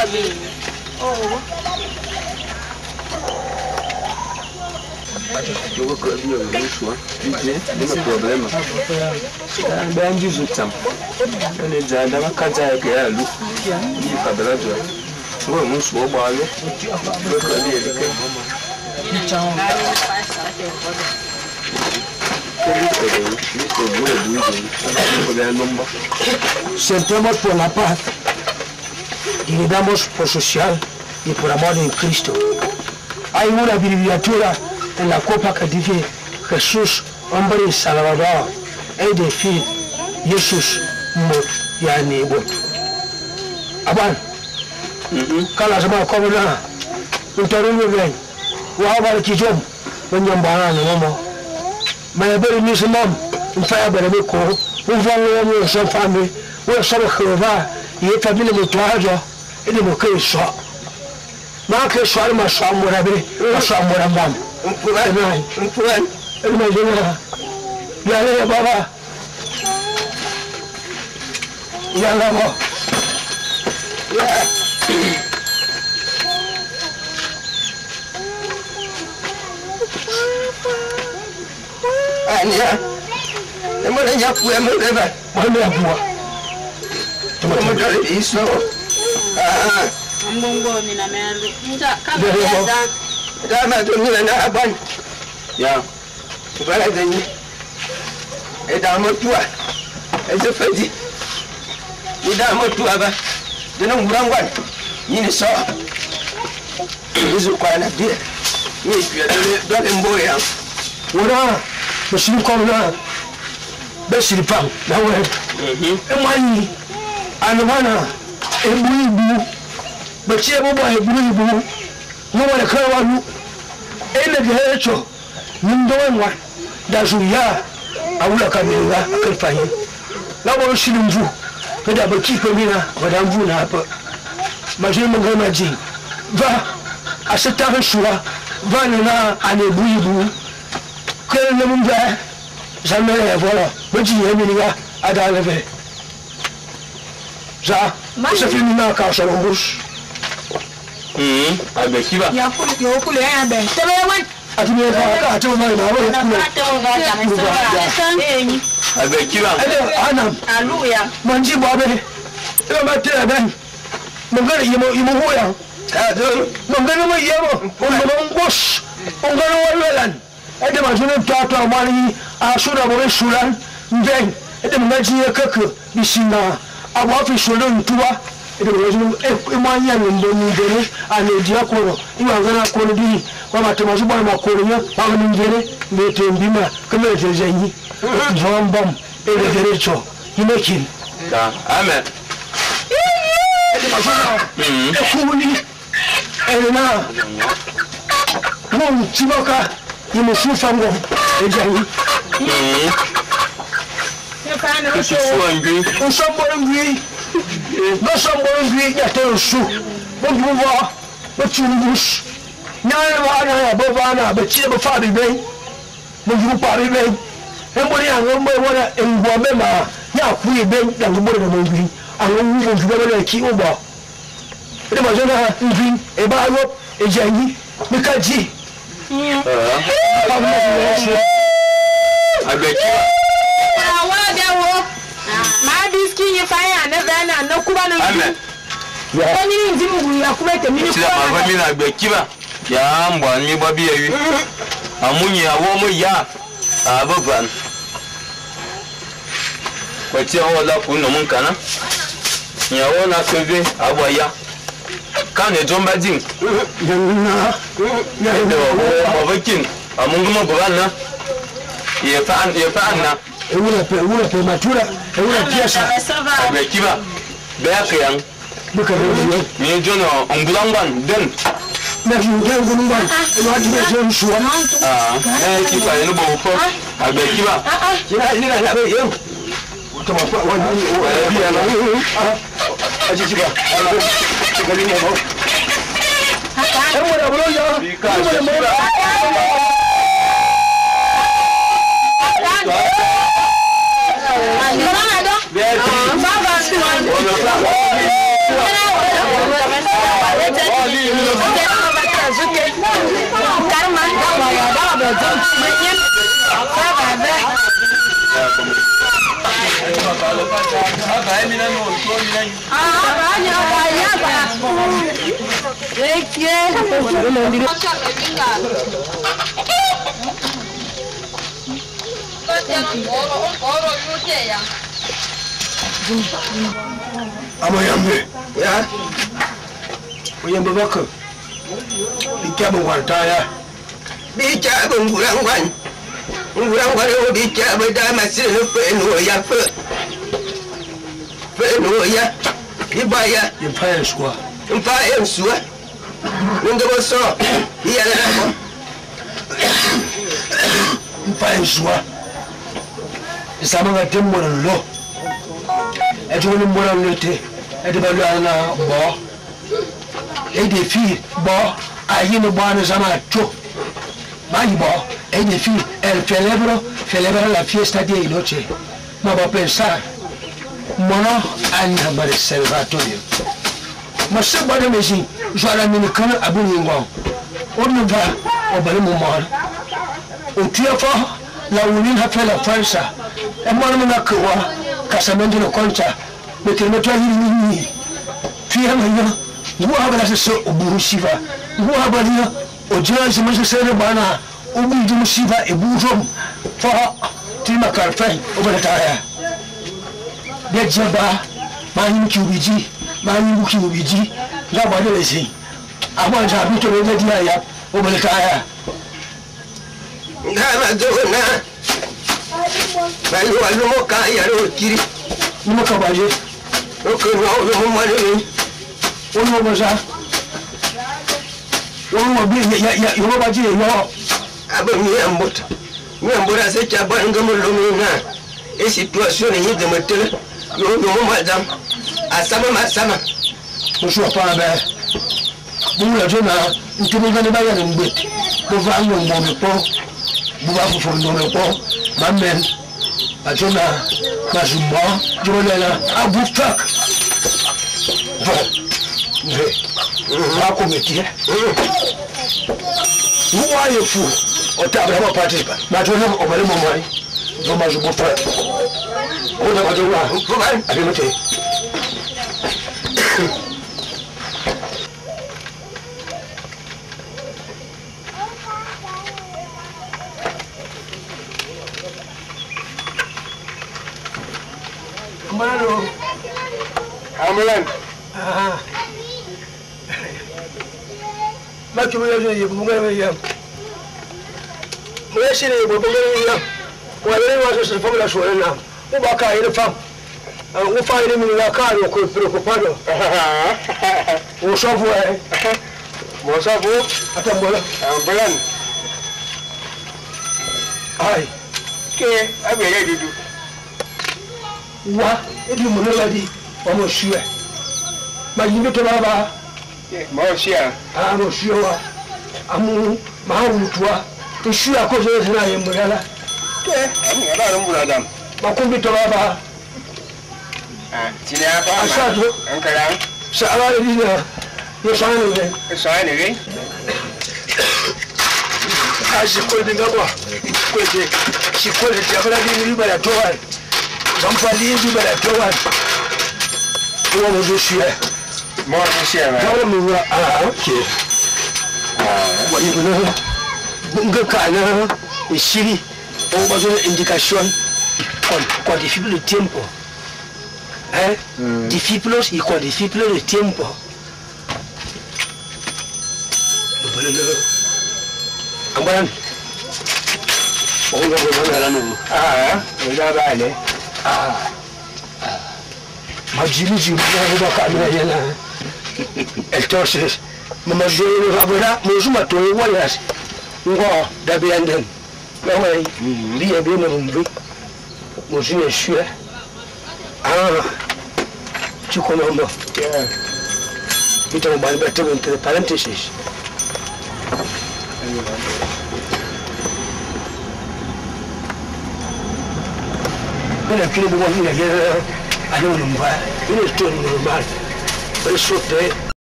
Oh. Eu vou comer isso, não problema. Ben juzu tam. Ele já dava casa que é lu. E cabela já. Vou não sou balo. Vou comer ele que. Sentemos por la paz y le damos por social y por amor en Cristo. Hay una abreviatura en la copa que dice Jesús, hombre y Salvador, es decir, Jesús yani bot. Aban, kala sama komuna, utarungu gay, wabal kijom, menyambara ni momo. Mayabere ni simam, mfaya bere ko, mfango mo so fami, wo so khova, ye famille mo toajo, ele mo ke so. Ma ke so ma so amora be, so amora bam. Mpuan, ele ma jona. Ya le baba. Ya la mo. Ya. Ania, emole nyapu emole ba, mole apua. Tomo iso. Mbongo ni na melu. Nja kabisa. Dama tunila na aban. Ya. Bala dani. Edamo tua. Ezefedi. Edamo tua ba. Dena ngurangwan. Yini so. Izu kwa na bia. Ni bia dole mboya. Wora. Bashiri komna bashiri pam nawe emani anwana ebuibu bachiye bobo ebuibu no wala kawanu ene gehecho nindowa da zuya awula kamera akalfani lawo shilinju kada baki kamera madambu na hapa majin mun gama ji va asita shura va na anebuibu kele ne mun ja jamais voilà petit yemiga adaleve ja ça fait mina ka so bouche avec qui va ya kule ya ben tebe wan atime ka atu mai na avec qui va anam aluya manji babe e ma tere ben mo gari yimo hoya mo gari mo yemo mo ngos mo gari walan ede majune toto amani asura bo suran ndeng ede mnaji ekeke bisina abafi sulun tuwa ede majune emanya ndo ndere ane diakoro iwangana kono di kwa temazu bwana makoro nya kwa ndere mete mbima kama tezenyi zombam ede derecho imekin da amen ede majune ekuni ede na mo chiboka imusufa ngo ejayi usambongwi ya terusu bobuwa bochumbus nyana wana bobana bachile bafabi be boju pari be embori angombe wona engwame ma ya kuye be dangubore na mongwi angomu boju bele ki obo ede majona ngwi ebayo ejayi mikaji avec qui ma diski yi fanya na bana na kuba na amen ko ni ndimu ya kuba te mini ko ma famille avec qui va ya mbwa ni babi yayi amunyi awo mo ya ababan ko ti o la ku no mun kana ya wona seve abaya kan e jomba din ya o bakin amungu mo na ye fa na una pe matura una pieza avec qui va beakian buka ni jono ongulangwan den na junge ngulumba no dibe jon suwa ki fa no bo fo avec qui va ya ni na be yo toma kwa wani bia na aji ba kali ni mo mo bro yo Amoyambe, ya? Oyambe bako. Bichabu wartaya. Bichabu ngurangwan. Ngurangwan o bichabu dama sinu peno ya pe. Peno ya. Ibaya. Impaya swa. Impaya swa. Ngabo so. Ya la ko. Impaya swa. Isama tembo lo. Eto ni mbora lote. Eto balu ana bo. Ede fi bo ayi no bo ana sama cho. Mai bo ede fi el celebra la fiesta de noche. Ma va pensar mono anda mare salvatorio. Ma se bada mesi jara mini kana abuni ngwa. Onu ba obale mo mo. O tiafa la unin hafela Fransa. E mo na kwa casamento no concha. Metermeto hili pia manya ngwa bala se oburusiva ngwa bala ojanze mse sere bana obuju musiva ebujom fa tima karfen obala taya de jaba mani kubiji ngaba de lesi abanja bito de dia ya obala taya ngama dona balu alu ka ya ro kiri nimo kabaje okay no mo mali ono baza ono bi ya yo baje yo aba mi ambota se cha ba ngam lo mi na e situation ni de metel yo no madam asama musu pa ba bu la jona ntumi ngane ba ya ngbe bo va ngo mo po bu ba fu ndo me po mamen ajona mazumba jolela abu tak va commettre nous fou on t'a vraiment participé maintenant on va le moment dommage pour toi on va dire là allez monter Mano Amalan ma tu veux dire vous m'avez dit moi c'est les bons gars on va aller voir ce femme la soirée là on va cailler les femmes on va faire les minutes là on peut préoccuper on s'en va mo sa bo attends voilà Amalan aïe ke abere dudu wa ebi mo la di o mo sue ma yimbe to baba mo sia mo sue wa amu ma wutua to sue akozo na yembo yala amu ala ro mbura dam ma ko bi to baba tini apa asado ankara sa ala di na yo sanu ne sai ne ashi ko de ngabo ko de shi ko de tabara di riba ya to wa Zamfali riba ya to wa ko mo je sue mo sia ba ko mo okay wa ni nga kana shiri o bazo indication con discípulo de tiempo discípulos y con discípulos de tiempo ambaran onga bana no ya ba le majili ba ka na yana entonces mama jero rabora mozuma to wayas ngo da bianden ouais bien bien mon mon je suis tu connais moi tu te m'as battu entre parenthèses mais le clé de moi il est allé au nombre il est tout normal il sautait